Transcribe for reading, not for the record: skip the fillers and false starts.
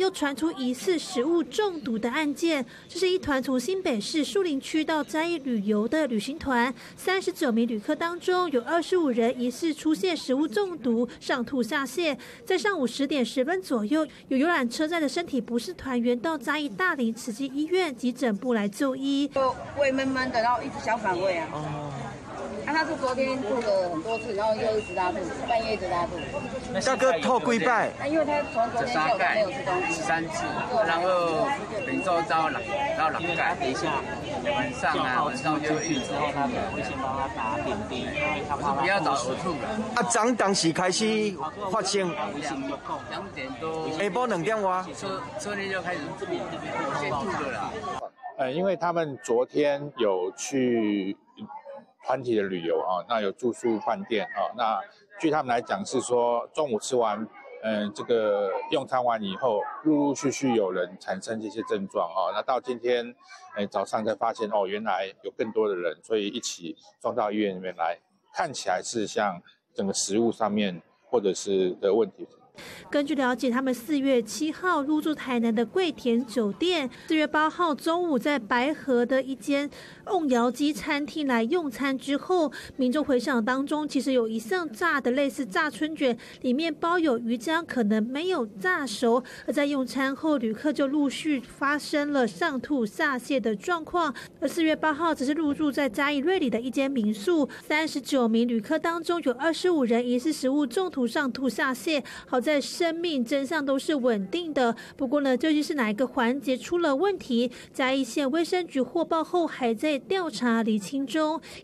又传出疑似食物中毒的案件。这是一团从新北市树林区到嘉义旅游的旅行团，39名旅客当中有25人疑似出现食物中毒，上吐下泻。在上午10点10分左右，有游览车载的身体不适团员到嘉义大林慈济医院急诊部来就医， 就胃闷闷的，然后一直小反胃啊。他是昨天吐了很多次，然后又一直拉肚子，半夜一直拉肚子。 大哥吐几摆？ 因为他从昨天下午没有吃东西，13 次，然后本周招6盖，等一下晚上就去之后，他会先帮他打点滴，他不要找呕吐了。 啊，从当时开始发生 ，2点多， 下晡2点哇， 车内就开始先吐的了。 因为他们昨天有去团体的旅游啊，那有住宿饭店啊，那据他们来讲是说中午吃完，这个用餐完以后，陆陆续续有人产生这些症状啊，那到今天，早上才发现哦，原来有更多的人，所以一起送到医院里面来，看起来是像整个食物上面或者是的问题。 根据了解，他们4月7号入住台南的桂田酒店，4月8号中午在白河的一间瓮窑鸡餐厅来用餐之后，民众回想当中其实有一项炸的类似炸春卷，里面包有鱼浆，可能没有炸熟。而在用餐后，旅客就陆续发生了上吐下泻的状况。而4月8号只是入住在嘉义瑞里的一间民宿，39名旅客当中有25人疑似食物中毒上吐下泻。好在生命真相都是稳定的，不过呢，究竟是哪一个环节出了问题？嘉义县卫生局获报后还在调查厘清中。